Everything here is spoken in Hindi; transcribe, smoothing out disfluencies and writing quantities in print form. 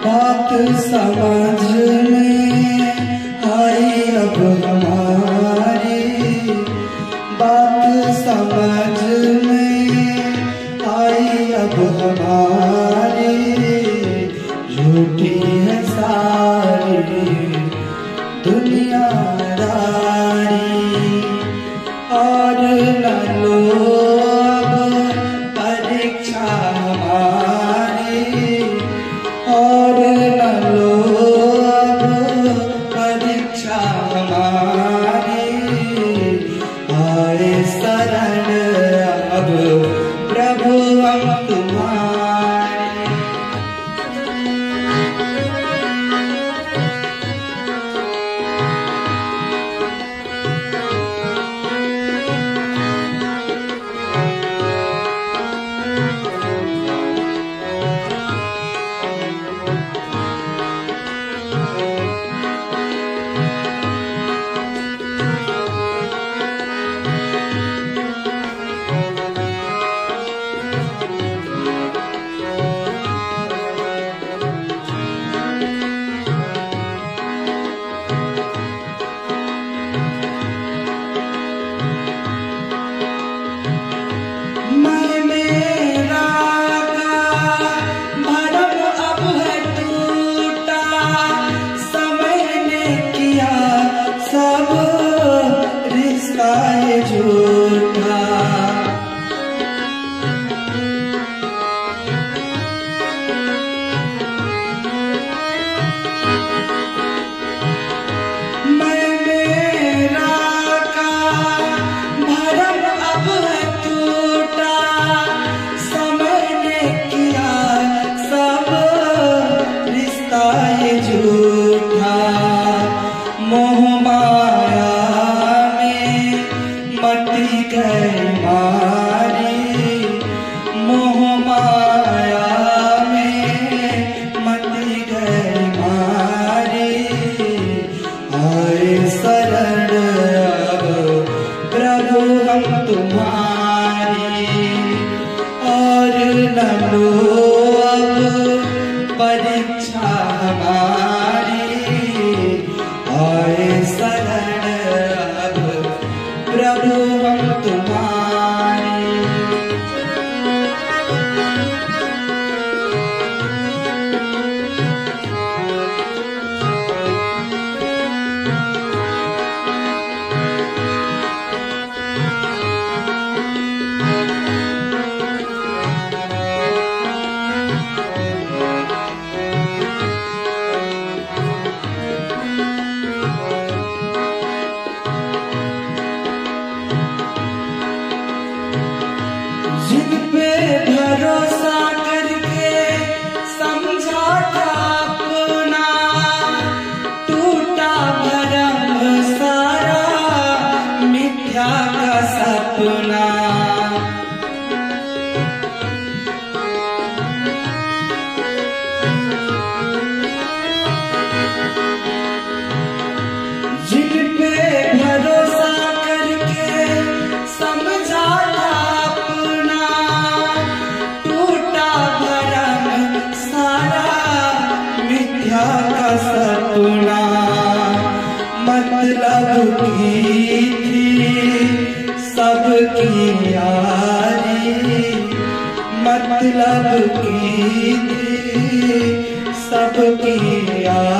बात समझ में आई अब हमारी, बात समझ में आई अब हमारी। झूठी है सारी दुनियादारी और न लो अब परीक्षा हमारी, और न लो अब परीक्षा हमारी। आए शरण अब प्रभु हम तुम्हारे। मोह माया में मती गए मारी, मोह माया में मती गए मारी। आए शरण अब प्रभु हम तुम्हारी, और न लो अब परीक्षा हमारी। आए शरण अब प्रभु हम तुम्हारी। जिन पे भरोसा करके समझा था अपना, टूटा भरम सारा मिथ्या का सपना। जिन पे भरोसा करके समझा था अपना, टूटा भरम सारा मिथ्या का सपना। मतलब की थी सबकी यारी, मतलब की थी सबकी यारी।